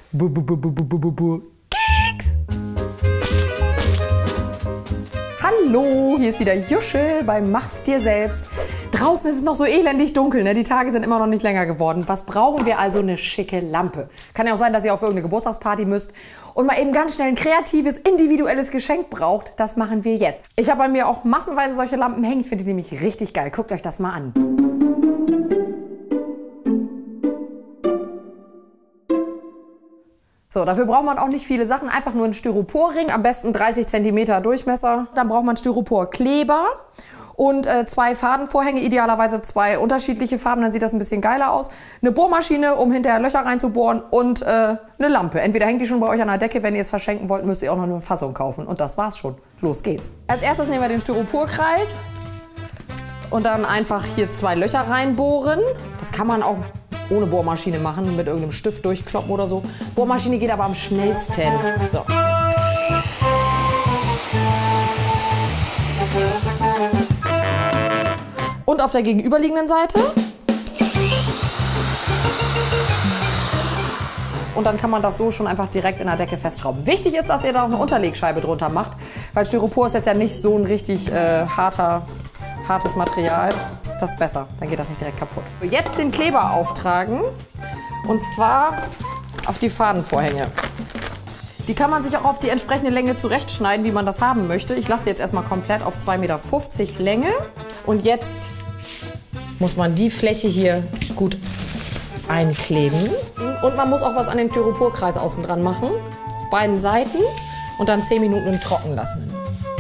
Keks! Hallo, hier ist wieder Jusche beim Mach's dir selbst. Draußen ist es noch so elendig dunkel, ne? Die Tage sind immer noch nicht länger geworden. Was brauchen wir also? Eine schicke Lampe. Kann ja auch sein, dass ihr auf irgendeine Geburtstagsparty müsst und mal eben ganz schnell ein kreatives, individuelles Geschenk braucht. Das machen wir jetzt. Ich habe bei mir auch massenweise solche Lampen hängen. Ich finde die nämlich richtig geil. Guckt euch das mal an. So, dafür braucht man auch nicht viele Sachen, einfach nur einen Styroporring, am besten 30 cm Durchmesser. Dann braucht man Styroporkleber und 2 Fadenvorhänge, idealerweise 2 unterschiedliche Farben, dann sieht das ein bisschen geiler aus. Eine Bohrmaschine, um hinterher Löcher reinzubohren und eine Lampe. Entweder hängt die schon bei euch an der Decke, wenn ihr es verschenken wollt, müsst ihr auch noch eine Fassung kaufen. Und das war's schon. Los geht's. Als erstes nehmen wir den Styroporkreis und dann einfach hier 2 Löcher reinbohren. Das kann man auch ohne Bohrmaschine machen, mit irgendeinem Stift durchkloppen oder so. Bohrmaschine geht aber am schnellsten. So. Und auf der gegenüberliegenden Seite. Und dann kann man das so schon einfach direkt in der Decke festschrauben. Wichtig ist, dass ihr da noch eine Unterlegscheibe drunter macht, weil Styropor ist jetzt ja nicht so ein richtig hartes Material. Das ist besser, dann geht das nicht direkt kaputt. Jetzt den Kleber auftragen und zwar auf die Fadenvorhänge. Die kann man sich auch auf die entsprechende Länge zurechtschneiden, wie man das haben möchte. Ich lasse jetzt erstmal komplett auf 2,50 Meter Länge. Und jetzt muss man die Fläche hier gut einkleben. Und man muss auch was an den Styroporkreis außen dran machen, auf beiden Seiten und dann 10 Minuten trocken lassen.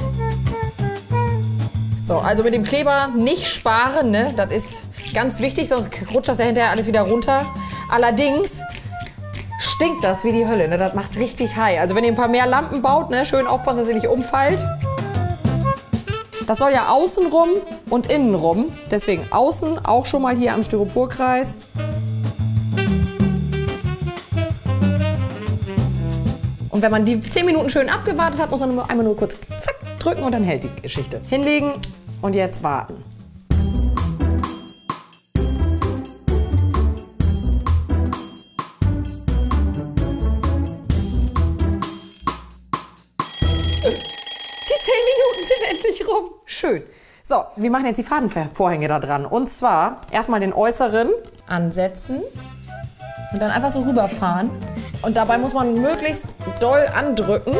So, also mit dem Kleber nicht sparen, ne? Das ist ganz wichtig, sonst rutscht das ja hinterher alles wieder runter. Allerdings stinkt das wie die Hölle, ne? Das macht richtig high. Also wenn ihr ein paar mehr Lampen baut, ne? Schön aufpassen, dass ihr nicht umfallt. Das soll ja außenrum und innenrum. Deswegen außen auch schon mal hier am Styroporkreis. Und wenn man die 10 Minuten schön abgewartet hat, muss man einmal nur kurz zack drücken und dann hält die Geschichte. Hinlegen und jetzt warten. Die 10 Minuten sind endlich rum. Schön. So, wir machen jetzt die Fadenvorhänge da dran. Und zwar erstmal den äußeren ansetzen und dann einfach so rüberfahren. Und dabei muss man möglichst doll andrücken.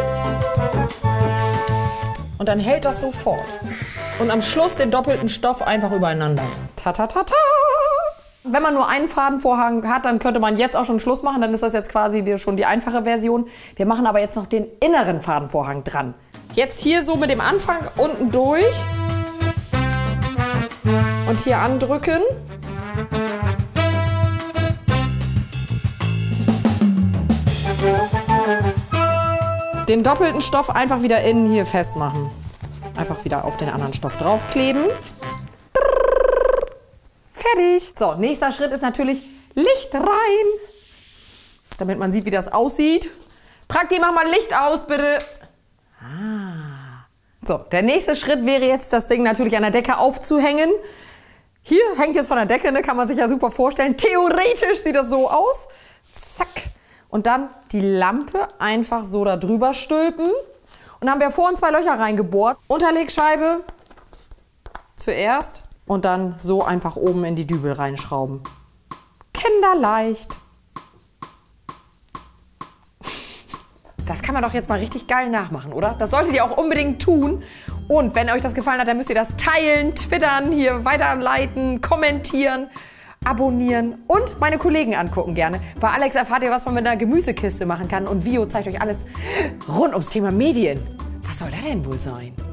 Und dann hält das sofort. Und am Schluss den doppelten Stoff einfach übereinander. Ta ta ta ta! Wenn man nur einen Fadenvorhang hat, dann könnte man jetzt auch schon Schluss machen. Dann ist das jetzt quasi schon die einfache Version. Wir machen aber jetzt noch den inneren Fadenvorhang dran. Jetzt hier so mit dem Anfang unten durch. Und hier andrücken. Den doppelten Stoff einfach wieder innen hier festmachen. Einfach wieder auf den anderen Stoff draufkleben. Fertig. So, nächster Schritt ist natürlich Licht rein. Damit man sieht, wie das aussieht. Prakti, mach mal Licht aus, bitte. So, der nächste Schritt wäre jetzt, das Ding natürlich an der Decke aufzuhängen. Hier hängt jetzt von der Decke, ne, kann man sich ja super vorstellen. Theoretisch sieht das so aus. Zack. Und dann die Lampe einfach so da drüber stülpen. Und dann haben wir vorhin 2 Löcher reingebohrt. Unterlegscheibe zuerst und dann so einfach oben in die Dübel reinschrauben. Kinderleicht. Das kann man doch jetzt mal richtig geil nachmachen, oder? Das solltet ihr auch unbedingt tun. Und wenn euch das gefallen hat, dann müsst ihr das teilen, twittern, hier weiterleiten, kommentieren. Abonnieren und meine Kollegen angucken gerne. Bei Alex erfahrt ihr, was man mit einer Gemüsekiste machen kann und Vio zeigt euch alles rund ums Thema Medien. Was soll das denn wohl sein?